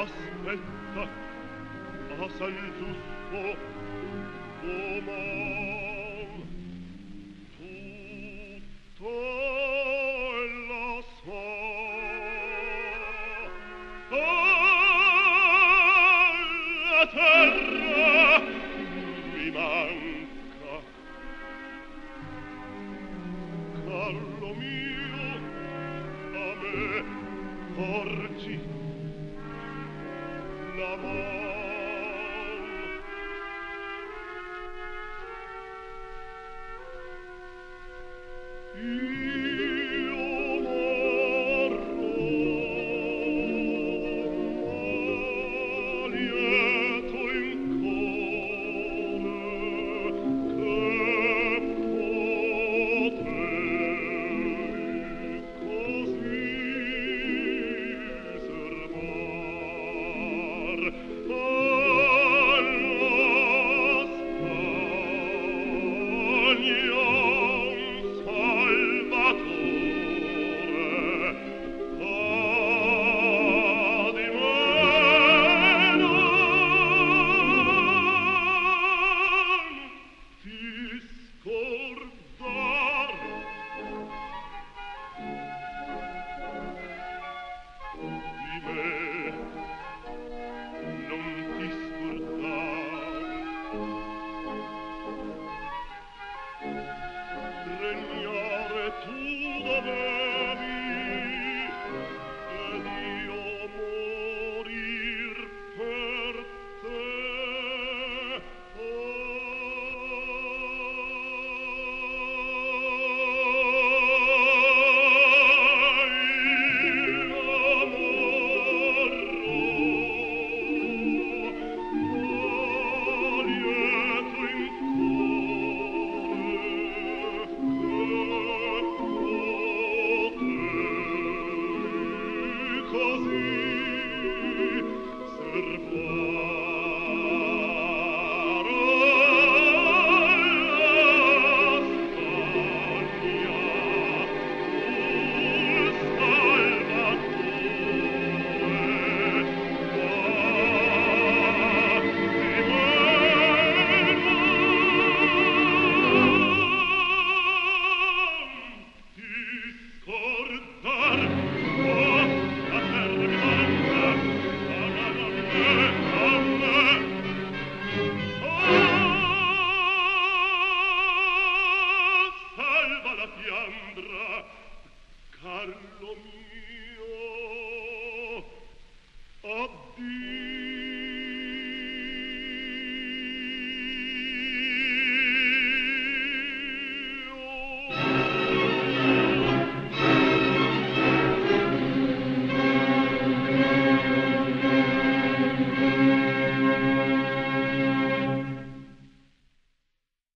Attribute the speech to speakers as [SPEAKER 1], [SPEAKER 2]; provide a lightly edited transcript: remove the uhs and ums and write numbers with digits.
[SPEAKER 1] aspetta, a San Giusto, domani tutto la so. La terra mi manca, carlo mio, a me porgi la man. Io morro lieto in cuore, che potei così servar regnare tu dovevi ed io morir per te. Carlo mio, addio.